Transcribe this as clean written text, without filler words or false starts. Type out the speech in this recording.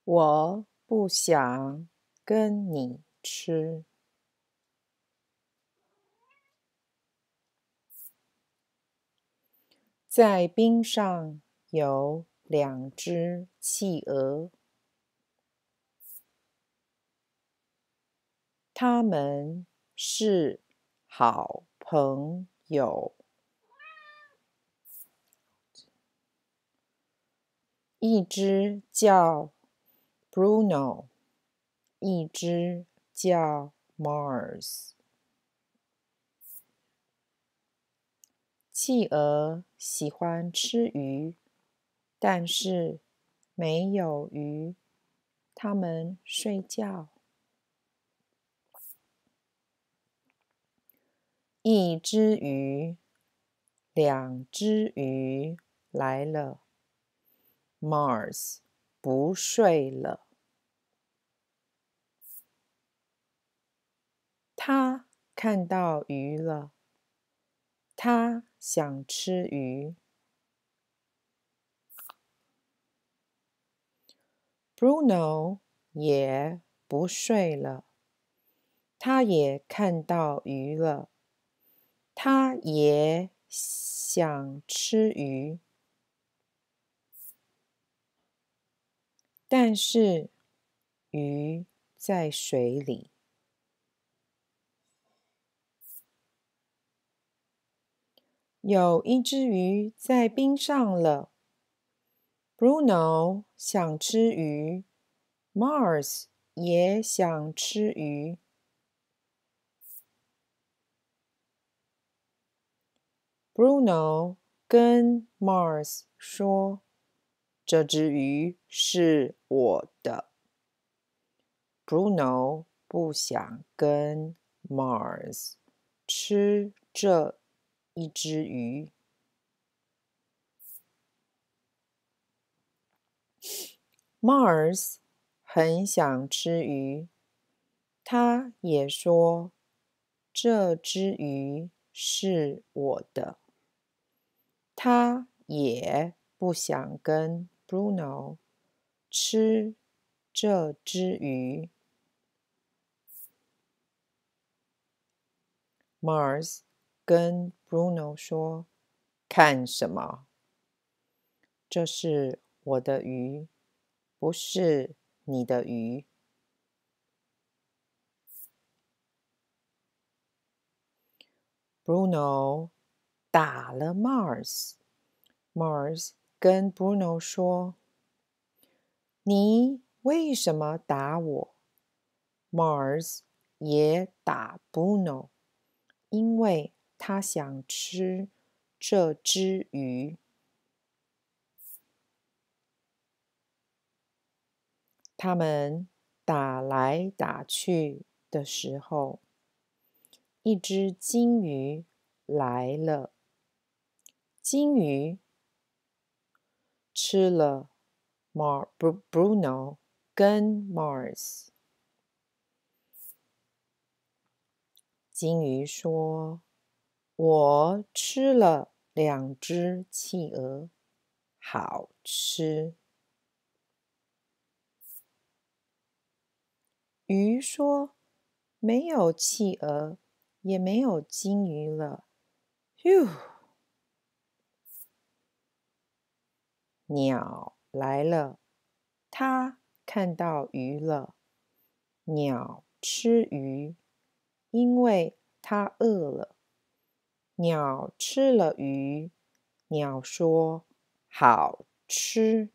我不想跟你吃。在冰上有2只企鹅，它们是好朋友。一只叫 Bruno， 一只叫 Mars。企鹅喜欢吃鱼，但是没有鱼，它们睡觉。一只鱼，2只鱼来了。Mars 不睡了，他看到鱼了，他想吃鱼。Bruno 也不睡了，他也看到鱼了，他也想吃鱼。但是鱼在水里。有一只鱼在冰上了。Bruno 想吃鱼， Mars 也想吃鱼。Bruno 跟 Mars 说：“这只鱼是我的。” Bruno 不想跟 Mars 吃这一只鱼。Mars 很想吃鱼，他也说：“这只鱼是我的。”他也不想跟 Bruno 吃这只鱼。Mars 跟 Bruno 说：“看什么？这是我的鱼，不是你的鱼。” Bruno 打了 Mars。Mars 跟 Bruno 说：“你为什么打我？” Mars 也打 Bruno， 因为他想吃这只鱼。他们打来打去的时候，一只金鱼来了。金鱼吃了 Bruno 跟 Mars。金鱼说：“我吃了2只企鹅，好吃。”鱼说：“没有企鹅，也没有金鱼了。”咻！鸟来了，它看到鱼了。鸟吃鱼，因为它饿了。鸟吃了鱼，鸟说：“好吃。”